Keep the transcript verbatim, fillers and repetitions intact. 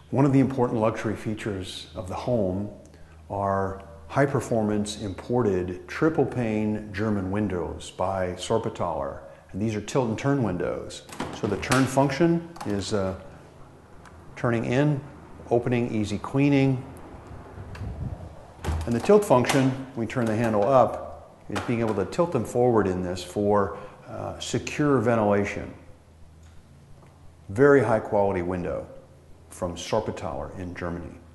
One of the important luxury features of the home are high-performance imported triple pane German windows by Sorpetaler. And these are tilt and turn windows. So the turn function is uh, turning in, opening, easy cleaning. And the tilt function, when we turn the handle up, is being able to tilt them forward in this for uh, secure ventilation. Very high quality window from Sorpetaler in Germany.